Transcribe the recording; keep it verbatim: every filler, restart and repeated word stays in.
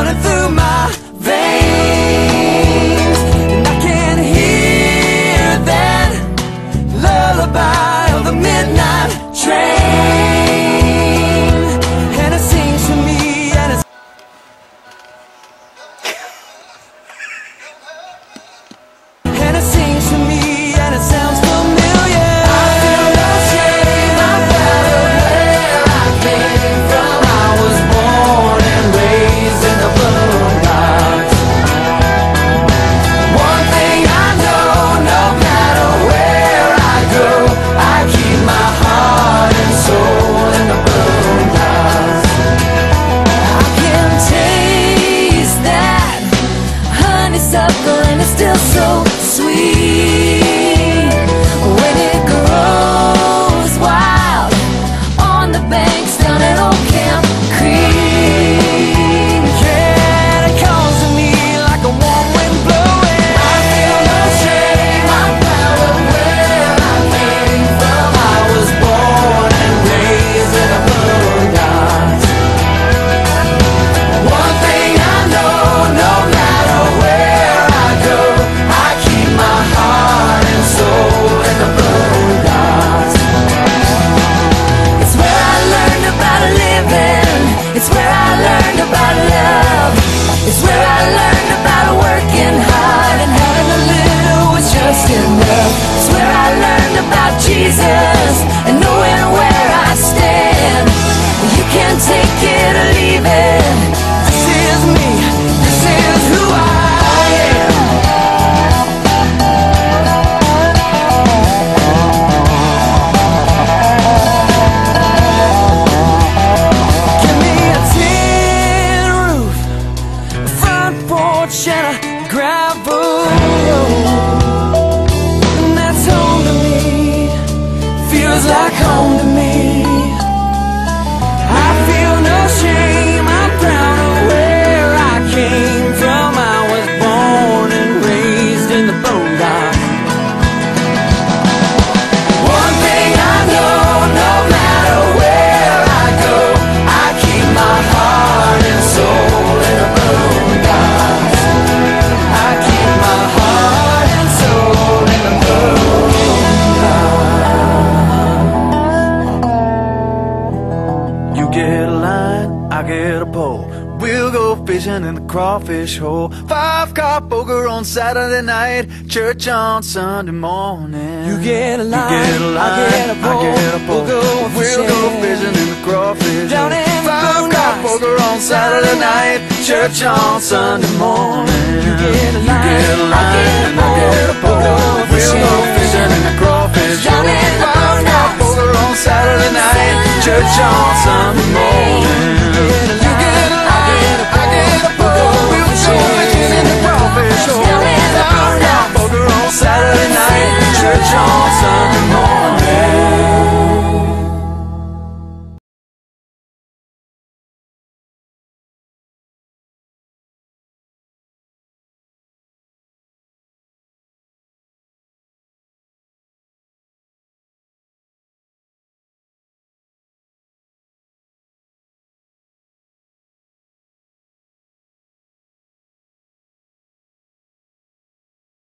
running through my veins, and I can hear that lullaby of the midnight train, and it sings to me, and it's and it sings to me, and it sounds familiar. I feel no shame, I'm proud of where I came from. I was born and raised in the Boondocks. One thing I know, no matter where I go, I keep my heart and soul in the Boondocks. I can taste that honeysuckle, and it's still so sweet when it grows wild on the banks down at Old Camp Creek. Yeah, it calls to me like a warm wind blowing. I feel no shame, I'm proud of where I came from. I was born and raised in the Boondocks. One thing I know, no matter where I go, I keep my heart and soul in the Boondocks. It's where I learned about living. It's where I learned about love. It's where I learned about working hard and having a little was just enough. It's where I learned about Jesus and knowing where I stand. You can take it or leave it. This is me. This is who I am. Give me a tin roof, a front porch, and a gravel road, and that's home to me. Feels like home to me. I feel no shame, I'm proud of where I came from. I was born and raised in the Boondocks. One thing I know, no matter where I go, I keep my heart and soul in the Boondocks. I keep my heart and soul in the Boondocks. You get a line, I get a pole. We'll go fishing in the crawfish hole. Five car poker on Saturday night, church on Sunday morning. You get a line, you get a line, I get a pole. I get a pole. We'll go fishing, we'll go fishing in the crawfish down hole. In Five car poker on Saturday night, church on Sunday morning. You get a line, you get a line, I get a pole. We'll go fishing in the crawfish down in the Five car poker on Saturday night, church on Sunday morning. You get a line, I get a pole. We'll go fishing in the crawfish hole. Five car poker on Saturday night, church on